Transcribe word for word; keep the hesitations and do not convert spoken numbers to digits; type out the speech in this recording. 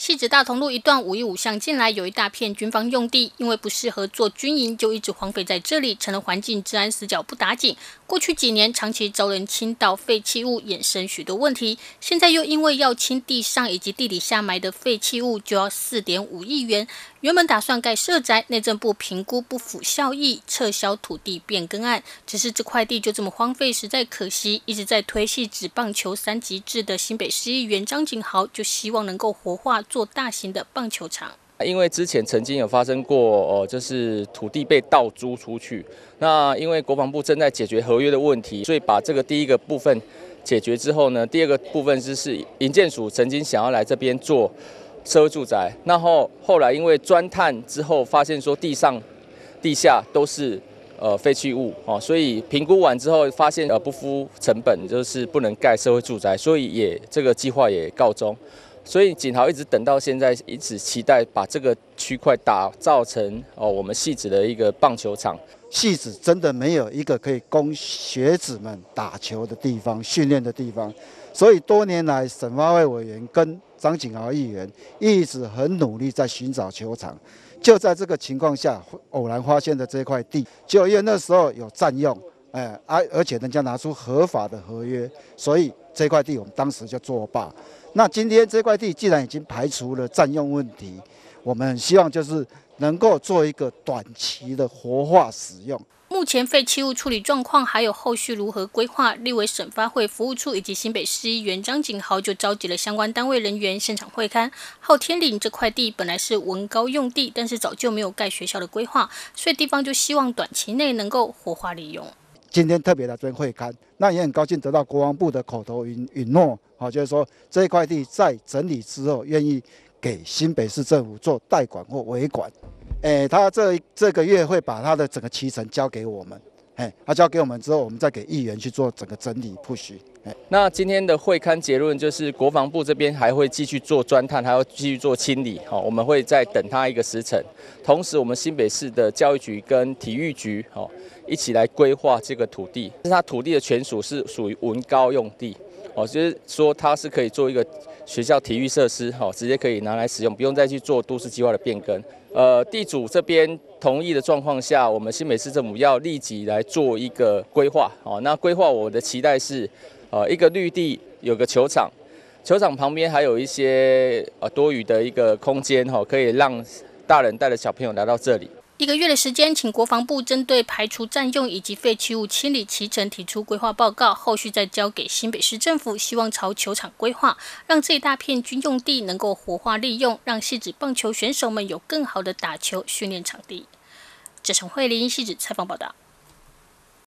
汐止大同路一段五一五巷进来有一大片军方用地，因为不适合做军营，就一直荒废在这里，成了环境治安死角不打紧。过去几年长期遭人倾倒废弃物，衍生许多问题。现在又因为要清地上以及地底下埋的废弃物，就要四点五亿元。原本打算盖社宅，内政部评估不符效益，撤销土地变更案。只是这块地就这么荒废，实在可惜。一直在推汐止棒球三级制的新北市议员张景豪，就希望能够活化做大型的棒球场。 因为之前曾经有发生过，哦，就是土地被倒租出去。那因为国防部正在解决合约的问题，所以把这个第一个部分解决之后呢，第二个部分就是营建署曾经想要来这边做社会住宅，然后后来因为钻探之后发现说地上、地下都是呃废弃物哦，所以评估完之后发现呃不敷成本，就是不能盖社会住宅，所以也这个计划也告终。所以景豪一直等到现在，一直期待把这个区块打造成哦我们汐止的一个棒球场。 汐止真的没有一个可以供学子们打球的地方、训练的地方，所以多年来审发会委员跟张景豪议员一直很努力在寻找球场。就在这个情况下，偶然发现的这块地，就因为那时候有占用，哎啊，而且人家拿出合法的合约，所以这块地我们当时就作罢。那今天这块地既然已经排除了占用问题，我们希望就是能够做一个短期的活化使用。 目前废弃物处理状况还有后续如何规划，立委审发会服务处以及新北市议员张景豪就召集了相关单位人员现场会勘。昊天岭这块地本来是文高用地，但是早就没有盖学校的规划，所以地方就希望短期内能够活化利用。 今天特别来这边会勘，那也很高兴得到国防部的口头允允诺，好，就是说这一块地在整理之后，愿意给新北市政府做代管或委管。诶，他这这个月会把他的整个期程交给我们，诶，他交给我们之后，我们再给议员去做整个整理 push。 那今天的会勘结论就是，国防部这边还会继续做钻探，还要继续做清理，好，我们会再等他一个时辰。同时，我们新北市的教育局跟体育局，好，一起来规划这个土地。是它土地的权属是属于文高用地，哦，就是说它是可以做一个学校体育设施，好，直接可以拿来使用，不用再去做都市计划的变更。呃，地主这边同意的状况下，我们新北市政府要立即来做一个规划，哦，那规划我的期待是。呃，一个绿地有个球场，球场旁边还有一些呃多余的一个空间哈，可以让大人带着小朋友来到这里。 一个月的时间，请国防部针对排除占用以及废弃物清理期程提出规划报告，后续再交给新北市政府，希望朝球场规划，让这一大片军用地能够活化利用，让汐止棒球选手们有更好的打球训练场地。这陈慧琳汐止采访报道。